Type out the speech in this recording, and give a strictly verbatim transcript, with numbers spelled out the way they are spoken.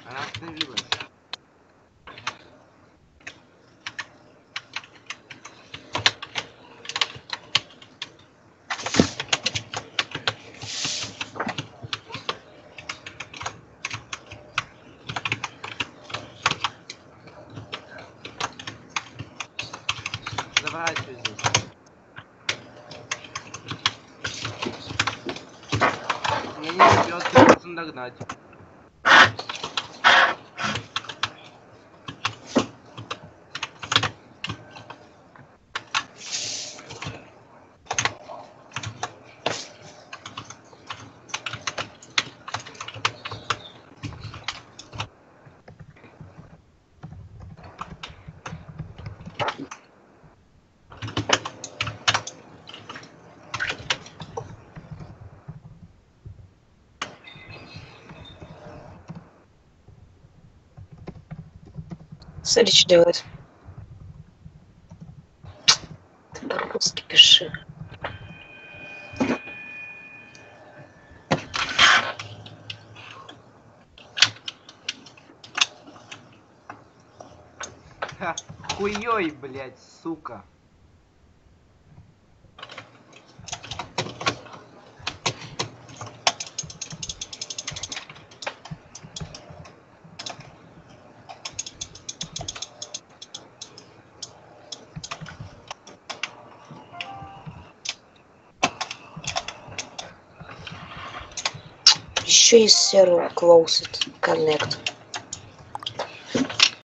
Она остановилась. Заворачивай здесь. Меня не найдет, ты должен догнать. Смотри, что делает. Ты по-русски пиши. Ха, хуёй, блядь, сука. Еще есть сервер Closed Connect.